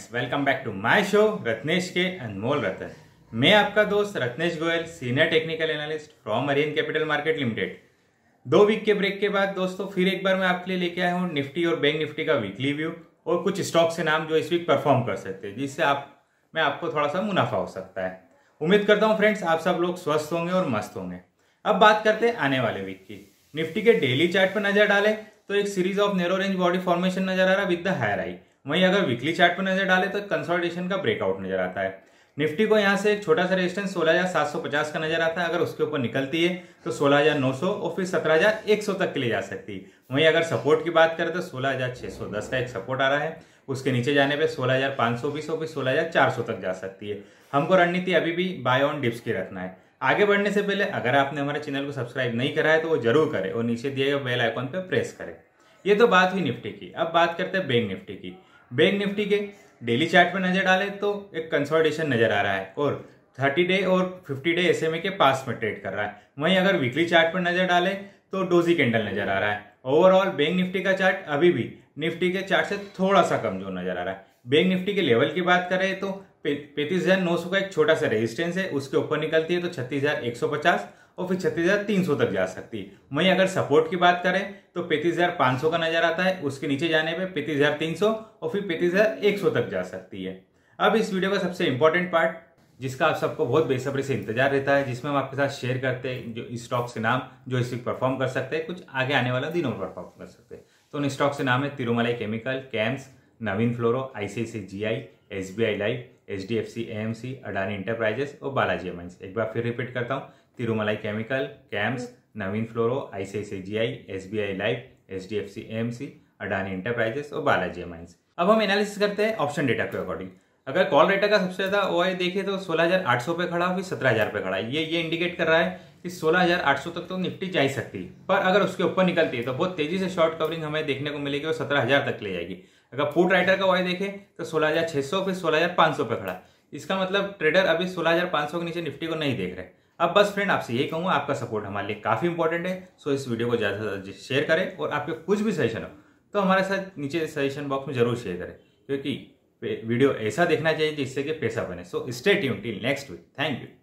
Welcome back to my show Ratnesh के अनमोल रतन। मैं आपका दोस्त Ratnesh Goyal, senior technical analyst from Arihant capital market limited. 2 week के ब्रेक के बाद दोस्तों फिर एक बार मैं आपके लिए लेके आया हूँ निफ्टी और बैंक निफ्टी का वीकली व्यू और कुछ स्टॉक्स के नाम जो इस वीक परफॉर्म कर सकते हैं, जिससे मैं आपको थोड़ा सा मुनाफा हो सकता है। उम्मीद करता हूँ फ्रेंड्स आप सब लोग स्वस्थ होंगे और मस्त होंगे। अब बात करते हैं आने वाले वीक की। निफ्टी के डेली चार्ट पर नजर डालें तो एक series of narrow range body formation नजर आ रहा है विद द हायर हाई। वहीं अगर वीकली चार्ट पर नजर डाले तो कंसोलिडेशन का ब्रेकआउट नजर आता है। निफ्टी को यहां से एक छोटा सा रेजिस्टेंस 16,750 का नजर आता है। अगर उसके ऊपर निकलती है तो 16,900 और फिर 17,100 तक के लिए जा सकती है। वहीं अगर सपोर्ट की बात करें तो 16,610 का एक सपोर्ट आ रहा है। उसके नीचे जाने पे 16,520 और फिर 16,400 तक जा सकती है। हमको रणनीति अभी भी बाय ऑन डिप्स की रखना है। आगे बढ़ने से पहले अगर आपने हमारे चैनल को सब्सक्राइब नहीं करा है तो वो जरूर करें और नीचे दिए गए बेल आइकॉन पे प्रेस करें। ये तो बात हुई निफ्टी की। अब बात करते हैं बैंक निफ्टी की। बैंक निफ्टी के डेली चार्ट पर नजर डालें तो एक कंसोलिडेशन नजर आ रहा है और 30 डे और 50 डे एसएमए के पास में ट्रेड कर रहा है। वहीं अगर वीकली चार्ट पर नजर डालें तो डोजी कैंडल नजर आ रहा है। ओवरऑल बैंक निफ्टी का चार्ट अभी भी निफ्टी के चार्ट से थोड़ा सा कमजोर नजर आ रहा है। बैंक निफ्टी के लेवल की बात करें तो 35,900 का एक छोटा सा रेजिस्टेंस है। उसके ऊपर निकलती है तो 36,150 और फिर 36,300 तक जा सकती है। वहीं अगर सपोर्ट की बात करें तो 35,500 का नजर आता है। उसके नीचे जाने पे 35,300 और फिर 35,100 तक जा सकती है। अब इस वीडियो का सबसे इंपॉर्टेंट पार्ट जिसका आप सबको बहुत बेसब्री से इंतजार रहता है, जिसमें हम आपके साथ शेयर करते हैं जो स्टॉक्स के नाम जो इस वीक परफॉर्म कर सकते हैं, कुछ आगे आने वाला दिनों में परफॉर्म कर सकते हैं। तो उन स्टॉक्स के नाम है Tirumalai chemical, CAMS, Navin fluoro, ICICI GI, SBI life, HDFC AMC, Adani enterprises और बालाजी एमाइंस। एक बार फिर रिपीट करता हूँ, Tirumalai chemical, CAMS, Navin fluoro, ICICI GI, SBI life, HDFC AMC, Adani enterprises और बालाजी एमाइंस। अब हम एनालिसिस करते हैं ऑप्शन डेटा के अकॉर्डिंग। अगर कॉल डेटा का सबसे ज्यादा ओआई देखें तो 16,800 पे खड़ा, फिर 17,000 पे खड़ा है। ये इंडिकेट कर रहा है कि 16,800 तक तो निफ्टी जा ही सकती है, पर अगर उसके ऊपर निकलती है तो बहुत तेजी से शॉर्ट कवरिंग हमें देखने को मिलेगी और 17,000 तक ले जाएगी। अगर पुट राइटर का ओआई देखें तो 16,600 फिर 16,500 पे खड़ा। इसका मतलब ट्रेडर अभी 16,500 के नीचे निफ्टी को नहीं देख रहे। अब बस फ्रेंड आपसे यही कहूंगा, आपका सपोर्ट हमारे लिए काफी इंपॉर्टेंट है। सो इस वीडियो को ज्यादा से ज्यादा शेयर करें और आपके कुछ भी सजेशन हो तो हमारे साथ नीचे सजेशन बॉक्स में जरूर शेयर करें, क्योंकि वीडियो ऐसा देखना चाहिए जिससे कि पैसा बने। So stay tuned till next week. Thank you.